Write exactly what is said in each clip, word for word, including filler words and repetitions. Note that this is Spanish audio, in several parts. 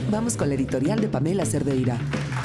Vamos con la editorial de Pamela Cerdeira.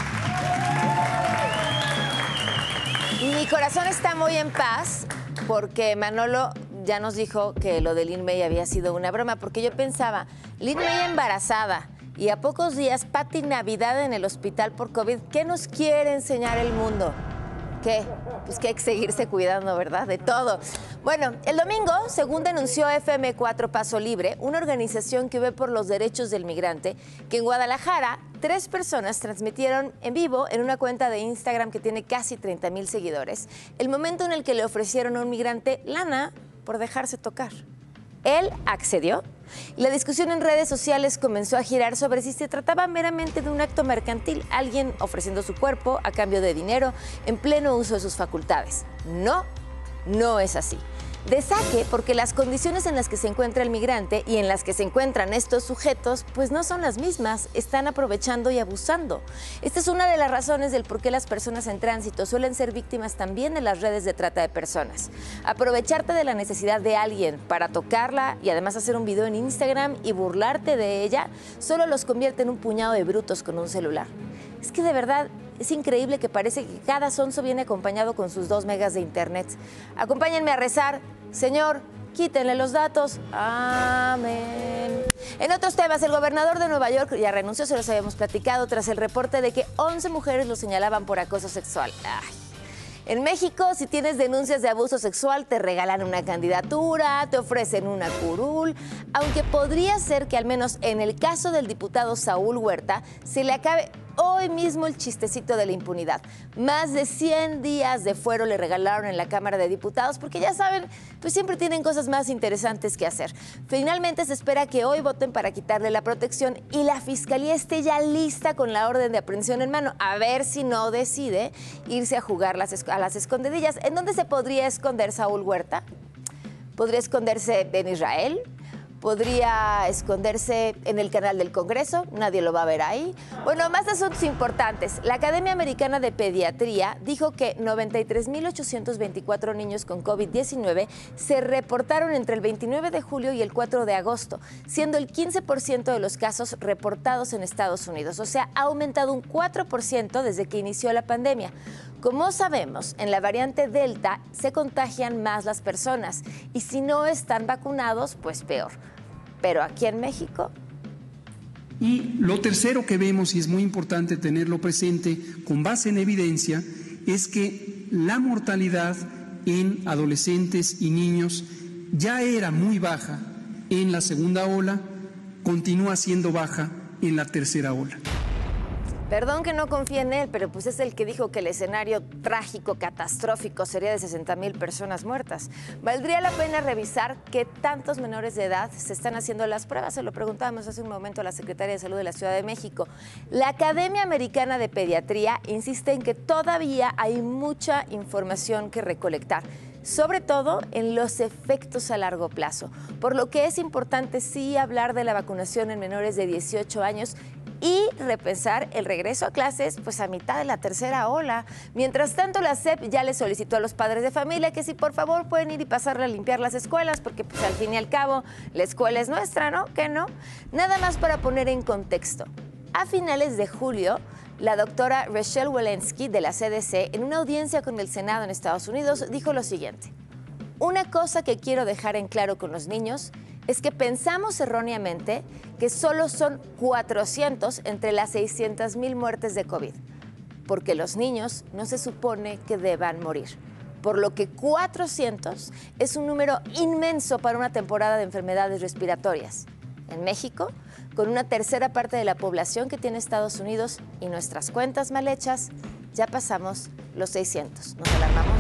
Mi corazón está muy en paz porque Manolo ya nos dijo que lo de Lin May había sido una broma, porque yo pensaba, Lin May embarazada y a pocos días Pati Navidad en el hospital por COVID, ¿qué nos quiere enseñar el mundo? ¿Qué? Pues que hay que seguirse cuidando, ¿verdad? De todo. Bueno, el domingo, según denunció F M cuatro Paso Libre, una organización que ve por los derechos del migrante, que en Guadalajara tres personas transmitieron en vivo en una cuenta de Instagram que tiene casi treinta mil seguidores, el momento en el que le ofrecieron a un migrante lana por dejarse tocar. Él accedió y la discusión en redes sociales comenzó a girar sobre si se trataba meramente de un acto mercantil, alguien ofreciendo su cuerpo a cambio de dinero en pleno uso de sus facultades. No, no es así. De saque, porque las condiciones en las que se encuentra el migrante y en las que se encuentran estos sujetos, pues no son las mismas, están aprovechando y abusando. Esta es una de las razones del por qué las personas en tránsito suelen ser víctimas también de las redes de trata de personas. Aprovecharte de la necesidad de alguien para tocarla y además hacer un video en Instagram y burlarte de ella, solo los convierte en un puñado de brutos con un celular. Es que de verdad es increíble que parece que cada sonso viene acompañado con sus dos megas de internet. Acompáñenme a rezar. Señor, quítenle los datos. Amén. En otros temas, el gobernador de Nueva York ya renunció, se los habíamos platicado, tras el reporte de que once mujeres lo señalaban por acoso sexual. Ay. En México, si tienes denuncias de abuso sexual, te regalan una candidatura, te ofrecen una curul, aunque podría ser que al menos en el caso del diputado Saúl Huerta se le acabe hoy mismo el chistecito de la impunidad. Más de cien días de fuero le regalaron en la Cámara de Diputados porque ya saben, pues siempre tienen cosas más interesantes que hacer. Finalmente se espera que hoy voten para quitarle la protección y la Fiscalía esté ya lista con la orden de aprehensión en mano, a ver si no decide irse a jugar las, a las escondidillas. ¿En dónde se podría esconder Saúl Huerta? ¿Podría esconderse en Israel? ¿Podría esconderse en el canal del Congreso? Nadie lo va a ver ahí. Bueno, más asuntos importantes. La Academia Americana de Pediatría dijo que noventa y tres mil ochocientos veinticuatro niños con COVID diecinueve se reportaron entre el veintinueve de julio y el cuatro de agosto, siendo el quince por ciento de los casos reportados en Estados Unidos. O sea, ha aumentado un cuatro por ciento desde que inició la pandemia. Como sabemos, en la variante Delta se contagian más las personas y si no están vacunados, pues peor. Pero aquí en México... Y lo tercero que vemos, y es muy importante tenerlo presente con base en evidencia, es que la mortalidad en adolescentes y niños ya era muy baja en la segunda ola, continúa siendo baja en la tercera ola. Perdón que no confíe en él, pero pues es el que dijo que el escenario trágico, catastrófico, sería de sesenta mil personas muertas. ¿Valdría la pena revisar qué tantos menores de edad se están haciendo las pruebas? Se lo preguntábamos hace un momento a la Secretaria de Salud de la Ciudad de México. La Academia Americana de Pediatría insiste en que todavía hay mucha información que recolectar, sobre todo en los efectos a largo plazo, por lo que es importante sí hablar de la vacunación en menores de dieciocho años y repensar el regreso a clases pues a mitad de la tercera ola. Mientras tanto, la S E P ya le solicitó a los padres de familia que si por favor pueden ir y pasarle a limpiar las escuelas, porque pues al fin y al cabo la escuela es nuestra, ¿no? ¿Qué no? Nada más para poner en contexto. A finales de julio, la doctora Rochelle Walensky de la C D C, en una audiencia con el Senado en Estados Unidos, dijo lo siguiente: una cosa que quiero dejar en claro con los niños es que pensamos erróneamente que solo son cuatrocientos entre las seiscientas mil muertes de COVID, porque los niños no se supone que deban morir, por lo que cuatrocientos es un número inmenso para una temporada de enfermedades respiratorias. En México, con una tercera parte de la población que tiene Estados Unidos y nuestras cuentas mal hechas, ya pasamos los seiscientos. Nos alarmamos.